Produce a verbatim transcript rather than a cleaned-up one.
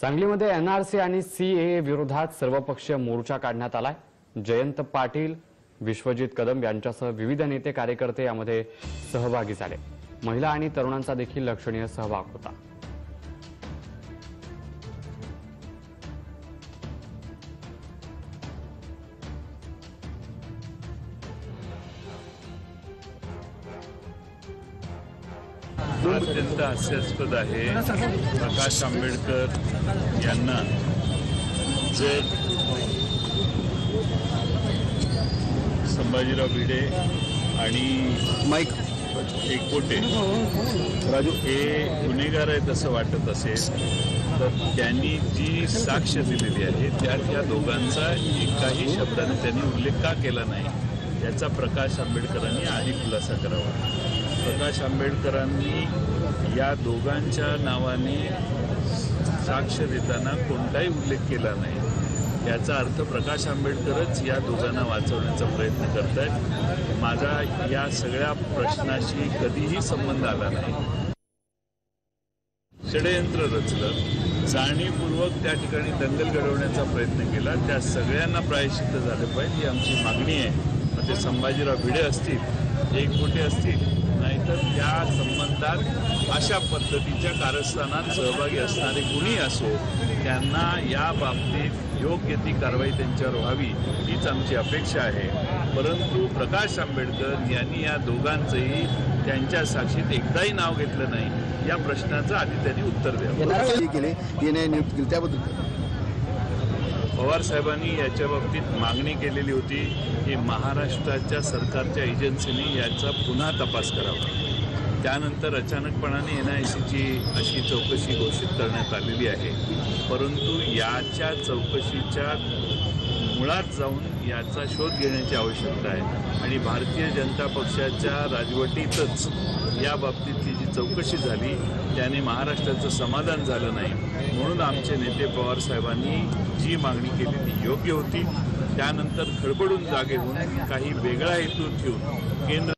सांगलीमध्ये एनआरसी आणि सीएए विरोधात सर्वपक्षीय मोर्चा काढण्यात आलाय। जयंत पाटील, विश्वजित कदम यांच्यासह विविध नेते कार्यकर्ते यामध्ये सहभागी झाले। महिला आणि तरुणांचा देखील लक्षणीय सहभाग होता। अत्यंत हास्यास्पद आहे। प्रकाश आंबेडकर यांना जर संभाजीराव भिडे आणि माईक एकबोटे राजू हे गुन्हेगार आहेत असं वाटत असेल तर त्यांनी जी साक्ष दिलेली आहे त्यात या दोघांचा एकाही शब्दाने त्यांनी उल्लेख का केला नाही याचा प्रकाश आंबेडकरांनी आधी खुलासा करावा। प्रकाश आंबेडकरांनी या दोघांच्या नावाने साक्ष देताना कोणताही उल्लेख केला नाही याचा अर्थ प्रकाश आंबेडकरच या दोघांना वाचवण्याचा प्रयत्न करत आहेत। माझा या सगळ्या प्रश्नाशी कधीही संबंध आला नाही। षडयंत्र रचलं, जाणीवपूर्वक त्या ठिकाणी दंगल घडवण्याचा प्रयत्न केला, त्या सगळ्यांना प्रायश्चित्त झालं पाहिजे ही आमची मागणी आहे। मग ते संभाजीराव भिडे असतील, एकबोटे असतील, नाहीतर त्या संबंधात अशा पद्धतीच्या कारस्थानात सहभागी असणारे कुणी असो त्यांना या बाबतीत योग्य ती कारवाई त्यांच्यावर व्हावी हीच आमची अपेक्षा आहे। परंतु प्रकाश आंबेडकर यांनी या दोघांचंही त्यांच्या साक्षीत एकदाही नाव घेतलं नाही या प्रश्नाचं आधी त्यांनी उत्तर द्यावं। पवार साहेबांनी याच्या बाबतीत मागणी केलेली होती की महाराष्ट्राच्या सरकारच्या एजन्सीने याचा पुन्हा तपास करावा। त्यानंतर अचानकपणाने एन आय सीची अशी चौकशी घोषित करण्यात आलेली आहे। परंतु याच्या चौकशीच्या मुळात जाऊन याचा शोध घेण्याची आवश्यकता आहे आणि भारतीय जनता पक्षाच्या राजवटीतच या बाबतीतली जी चौकशी झाली त्याने महाराष्ट्राचं समाधान झालं नाही। म्हणून आमचे नेते पवार साहेबांनी जी मागणी केली ती योग्य होती। त्यानंतर खडबडून जागे होऊन काही वेगळा हेतू ठेवून केंद्र